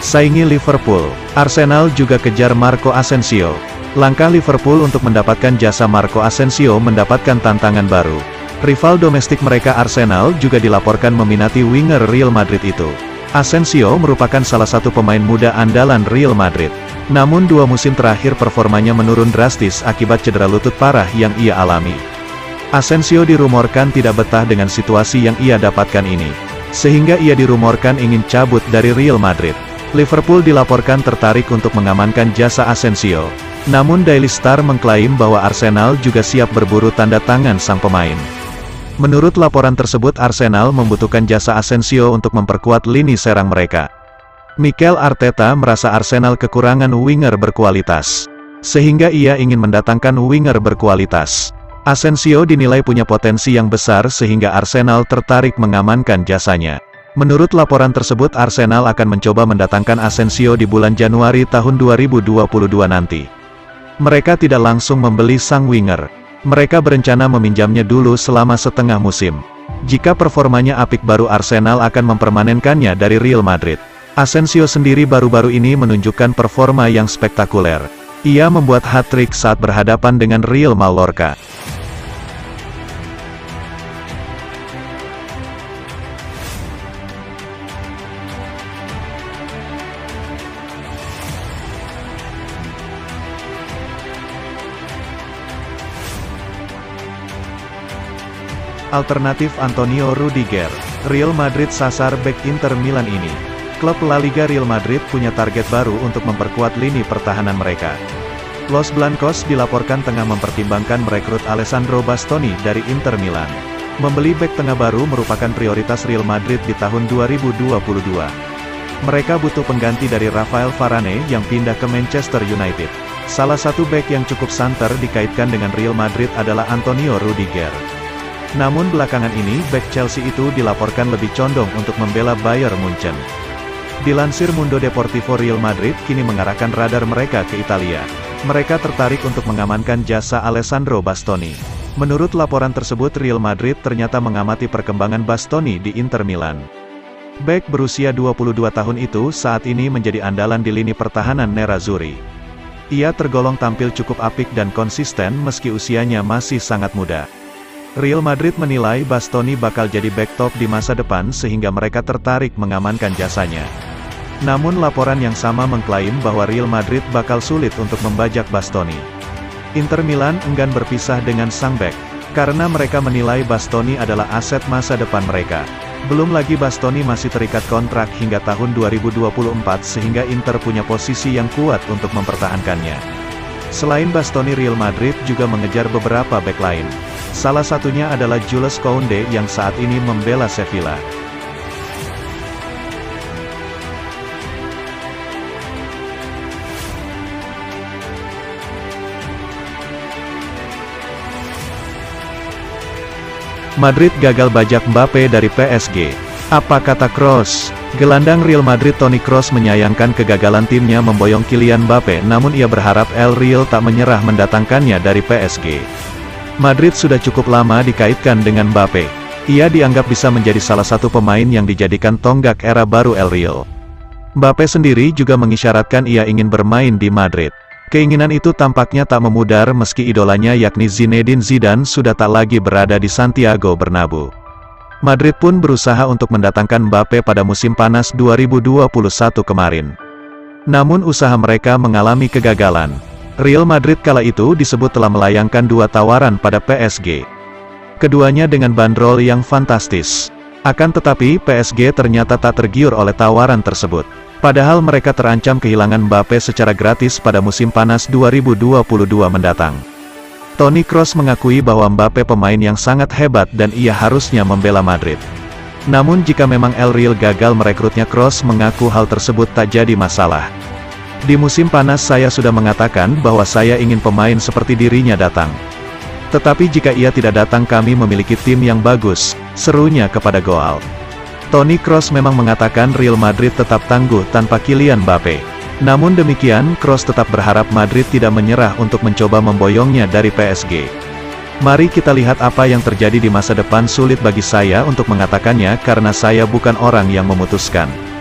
saingi Liverpool. Arsenal juga kejar Marco Asensio. Langkah Liverpool untuk mendapatkan jasa Marco Asensio mendapatkan tantangan baru. Rival domestik mereka Arsenal juga dilaporkan meminati winger Real Madrid itu. Asensio merupakan salah satu pemain muda andalan Real Madrid. Namun 2 musim terakhir performanya menurun drastis akibat cedera lutut parah yang ia alami. Asensio dirumorkan tidak betah dengan situasi yang ia dapatkan ini, sehingga ia dirumorkan ingin cabut dari Real Madrid. Liverpool dilaporkan tertarik untuk mengamankan jasa Asensio. Namun Daily Star mengklaim bahwa Arsenal juga siap berburu tanda tangan sang pemain. Menurut laporan tersebut Arsenal membutuhkan jasa Asensio untuk memperkuat lini serang mereka. Mikel Arteta merasa Arsenal kekurangan winger berkualitas, sehingga ia ingin mendatangkan winger berkualitas. Asensio dinilai punya potensi yang besar sehingga Arsenal tertarik mengamankan jasanya. Menurut laporan tersebut Arsenal akan mencoba mendatangkan Asensio di bulan Januari tahun 2022 nanti. Mereka tidak langsung membeli sang winger. Mereka berencana meminjamnya dulu selama setengah musim. Jika performanya apik baru Arsenal akan mempermanenkannya dari Real Madrid. Asensio sendiri baru-baru ini menunjukkan performa yang spektakuler. Ia membuat hat-trick saat berhadapan dengan Real Mallorca. Alternatif Antonio Rudiger. Real Madrid sasar bek Inter Milan ini. Klub La Liga Real Madrid punya target baru untuk memperkuat lini pertahanan mereka. Los Blancos dilaporkan tengah mempertimbangkan merekrut Alessandro Bastoni dari Inter Milan. Membeli bek tengah baru merupakan prioritas Real Madrid di tahun 2022. Mereka butuh pengganti dari Rafael Varane yang pindah ke Manchester United. Salah satu bek yang cukup santer dikaitkan dengan Real Madrid adalah Antonio Rudiger. Namun belakangan ini, bek Chelsea itu dilaporkan lebih condong untuk membela Bayern Munchen. Dilansir Mundo Deportivo, Real Madrid kini mengarahkan radar mereka ke Italia. Mereka tertarik untuk mengamankan jasa Alessandro Bastoni. Menurut laporan tersebut Real Madrid ternyata mengamati perkembangan Bastoni di Inter Milan. Bek berusia 22 tahun itu saat ini menjadi andalan di lini pertahanan Nerazzurri. Ia tergolong tampil cukup apik dan konsisten meski usianya masih sangat muda. Real Madrid menilai Bastoni bakal jadi bek top di masa depan sehingga mereka tertarik mengamankan jasanya. Namun laporan yang sama mengklaim bahwa Real Madrid bakal sulit untuk membajak Bastoni. Inter Milan enggan berpisah dengan sang bek, karena mereka menilai Bastoni adalah aset masa depan mereka. Belum lagi Bastoni masih terikat kontrak hingga tahun 2024 sehingga Inter punya posisi yang kuat untuk mempertahankannya. Selain Bastoni, Real Madrid juga mengejar beberapa bek lain. Salah satunya adalah Jules Koundé yang saat ini membela Sevilla. Madrid gagal bajak Mbappe dari PSG. Apa kata Kroos? Gelandang Real Madrid Toni Kroos menyayangkan kegagalan timnya memboyong Kylian Mbappe, namun ia berharap El Real tak menyerah mendatangkannya dari PSG. Madrid sudah cukup lama dikaitkan dengan Mbappe. Ia dianggap bisa menjadi salah satu pemain yang dijadikan tonggak era baru El Real. Mbappe sendiri juga mengisyaratkan ia ingin bermain di Madrid. Keinginan itu tampaknya tak memudar meski idolanya yakni Zinedine Zidane sudah tak lagi berada di Santiago Bernabeu. Madrid pun berusaha untuk mendatangkan Mbappe pada musim panas 2021 kemarin. Namun usaha mereka mengalami kegagalan. Real Madrid kala itu disebut telah melayangkan 2 tawaran pada PSG. Keduanya dengan bandrol yang fantastis. Akan tetapi PSG ternyata tak tergiur oleh tawaran tersebut. Padahal mereka terancam kehilangan Mbappe secara gratis pada musim panas 2022 mendatang. Toni Kroos mengakui bahwa Mbappe pemain yang sangat hebat dan ia harusnya membela Madrid. Namun jika memang El Real gagal merekrutnya, Kroos mengaku hal tersebut tak jadi masalah. Di musim panas saya sudah mengatakan bahwa saya ingin pemain seperti dirinya datang. Tetapi jika ia tidak datang kami memiliki tim yang bagus, serunya kepada Goal. Toni Kroos memang mengatakan Real Madrid tetap tangguh tanpa Kylian Mbappe. Namun demikian, Kroos tetap berharap Madrid tidak menyerah untuk mencoba memboyongnya dari PSG. Mari kita lihat apa yang terjadi di masa depan. Sulit bagi saya untuk mengatakannya karena saya bukan orang yang memutuskan.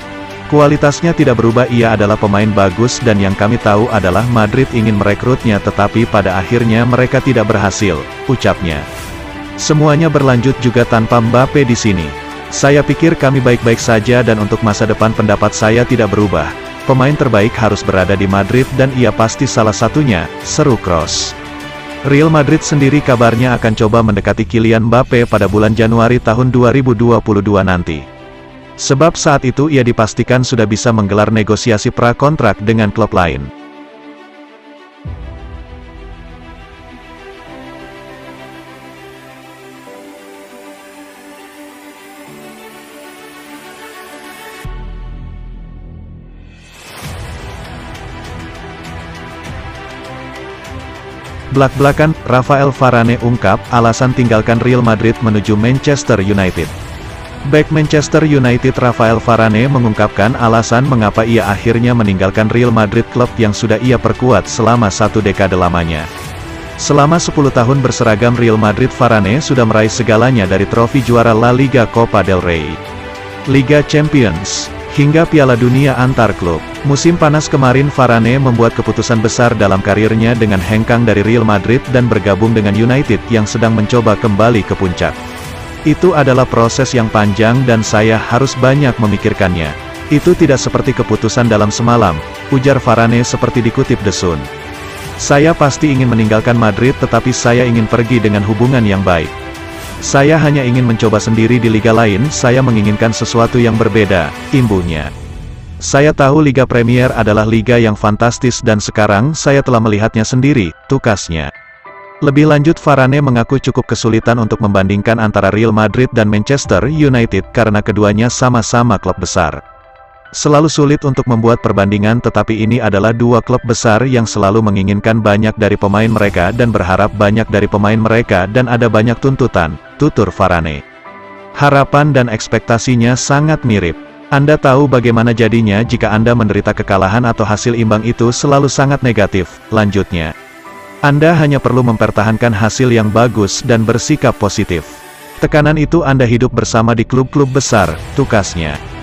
Kualitasnya tidak berubah, ia adalah pemain bagus dan yang kami tahu adalah Madrid ingin merekrutnya tetapi pada akhirnya mereka tidak berhasil, ucapnya. Semuanya berlanjut juga tanpa Mbappe di sini. Saya pikir kami baik-baik saja dan untuk masa depan pendapat saya tidak berubah. Pemain terbaik harus berada di Madrid dan ia pasti salah satunya, seru Kroos. Real Madrid sendiri kabarnya akan coba mendekati Kylian Mbappe pada bulan Januari tahun 2022 nanti. Sebab saat itu ia dipastikan sudah bisa menggelar negosiasi pra-kontrak dengan klub lain. Blak-blakan, Rafael Varane ungkap alasan tinggalkan Real Madrid menuju Manchester United. Bek Manchester United Rafael Varane mengungkapkan alasan mengapa ia akhirnya meninggalkan Real Madrid, klub yang sudah ia perkuat selama 1 dekade lamanya. Selama 10 tahun berseragam Real Madrid, Varane sudah meraih segalanya dari trofi juara La Liga, Copa del Rey, Liga Champions, hingga Piala Dunia antar klub. Musim panas kemarin Varane membuat keputusan besar dalam karirnya dengan hengkang dari Real Madrid dan bergabung dengan United yang sedang mencoba kembali ke puncak. Itu adalah proses yang panjang dan saya harus banyak memikirkannya. Itu tidak seperti keputusan dalam semalam, ujar Varane seperti dikutip The Sun. Saya pasti ingin meninggalkan Madrid tetapi saya ingin pergi dengan hubungan yang baik. Saya hanya ingin mencoba sendiri di liga lain, saya menginginkan sesuatu yang berbeda, imbuhnya. Saya tahu Liga Premier adalah liga yang fantastis dan sekarang saya telah melihatnya sendiri, tukasnya. Lebih lanjut Varane mengaku cukup kesulitan untuk membandingkan antara Real Madrid dan Manchester United karena keduanya sama-sama klub besar. Selalu sulit untuk membuat perbandingan tetapi ini adalah dua klub besar yang selalu menginginkan banyak dari pemain mereka dan berharap banyak dari pemain mereka dan ada banyak tuntutan, tutur Varane. Harapan dan ekspektasinya sangat mirip. Anda tahu bagaimana jadinya jika Anda menderita kekalahan atau hasil imbang itu selalu sangat negatif, lanjutnya. Anda hanya perlu mempertahankan hasil yang bagus dan bersikap positif. Tekanan itu Anda hidup bersama di klub-klub besar, tukasnya.